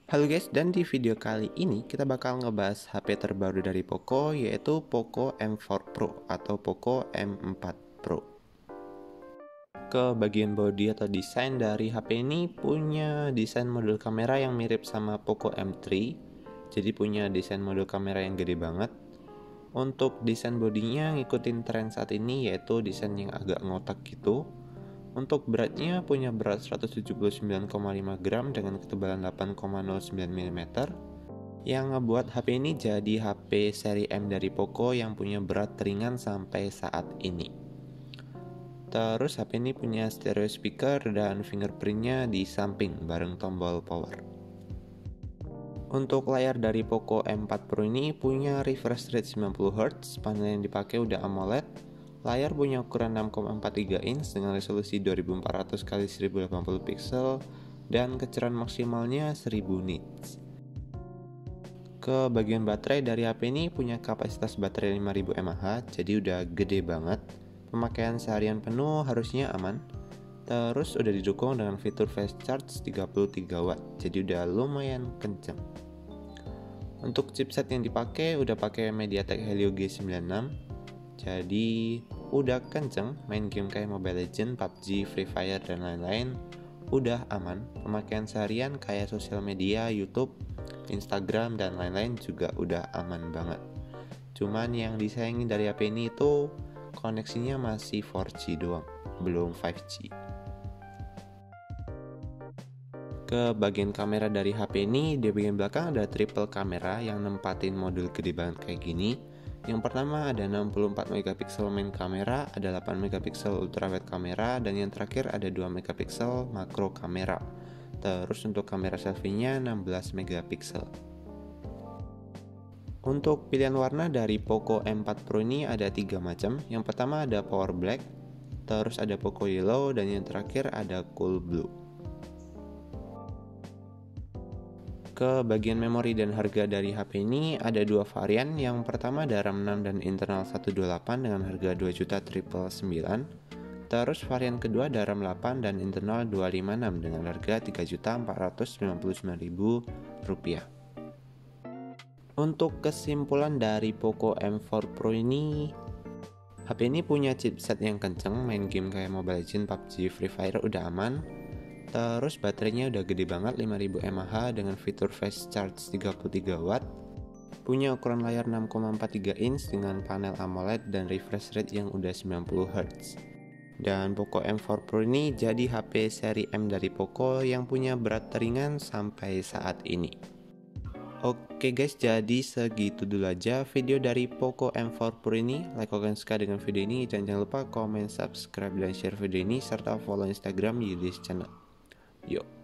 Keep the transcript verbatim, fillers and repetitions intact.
Halo guys, dan di video kali ini kita bakal ngebahas H P terbaru dari Poco, yaitu Poco M empat Pro atau Poco M empat Pro. Ke bagian bodi atau desain dari H P ini punya desain modul kamera yang mirip sama Poco M tiga, jadi punya desain modul kamera yang gede banget. Untuk desain bodinya ngikutin tren saat ini, yaitu desain yang agak ngotak gitu. Untuk beratnya punya berat seratus tujuh puluh sembilan koma lima gram dengan ketebalan delapan koma nol sembilan milimeter, yang ngebuat H P ini jadi H P seri M dari Poco yang punya berat ringan sampai saat ini. Terus H P ini punya stereo speaker dan fingerprintnya di samping bareng tombol power. Untuk layar dari Poco M empat Pro ini punya refresh rate sembilan puluh hertz, panel yang dipakai udah AMOLED. Layar punya ukuran enam koma empat tiga inch dengan resolusi dua ribu empat ratus kali seribu delapan puluh pixel dan kecerahan maksimalnya seribu nits. Ke bagian baterai dari H P ini punya kapasitas baterai lima ribu mAh, jadi udah gede banget. Pemakaian seharian penuh harusnya aman. Terus udah didukung dengan fitur fast charge tiga puluh tiga watt, jadi udah lumayan kenceng. Untuk chipset yang dipakai udah pakai MediaTek Helio G sembilan enam. Jadi udah kenceng, main game kayak Mobile Legends, P U B G, Free Fire, dan lain-lain udah aman. Pemakaian seharian kayak sosial media, YouTube, Instagram, dan lain-lain juga udah aman banget. Cuman yang disayangin dari H P ini itu koneksinya masih four G doang, belum five G. Ke bagian kamera dari H P ini, di bagian belakang ada triple kamera yang nempatin modul gede banget kayak gini. Yang pertama ada enam puluh empat megapiksel main kamera, ada delapan megapiksel ultrawide kamera, dan yang terakhir ada dua megapiksel makro kamera. Terus untuk kamera selfie-nya enam belas megapiksel. Untuk pilihan warna dari Poco M empat Pro ini ada tiga macam. Yang pertama ada Power Black, terus ada Poco Yellow, dan yang terakhir ada Cool Blue. Ke bagian memori dan harga dari H P ini ada dua varian. Yang pertama ada RAM enam dan internal seratus dua puluh delapan dengan harga dua juta sembilan ratus sembilan puluh sembilan. Terus varian kedua ada RAM delapan dan internal dua ratus lima puluh enam dengan harga tiga juta empat ratus sembilan puluh sembilan ribu rupiah. Untuk kesimpulan dari Poco M empat Pro ini, H P ini punya chipset yang kenceng, main game kayak Mobile Legends, P U B G, Free Fire udah aman. Terus baterainya udah gede banget, lima ribu mAh dengan fitur fast charge tiga puluh tiga watt. Punya ukuran layar enam koma empat tiga inch dengan panel AMOLED dan refresh rate yang udah sembilan puluh hertz. Dan Poco M empat Pro ini jadi H P seri M dari Poco yang punya berat ringan sampai saat ini. Oke guys, jadi segitu dulu aja video dari Poco M empat Pro ini. Like kalau kalian suka dengan video ini, dan jangan lupa komen, subscribe, dan share video ini serta follow Instagram Yudis Channel. Yo.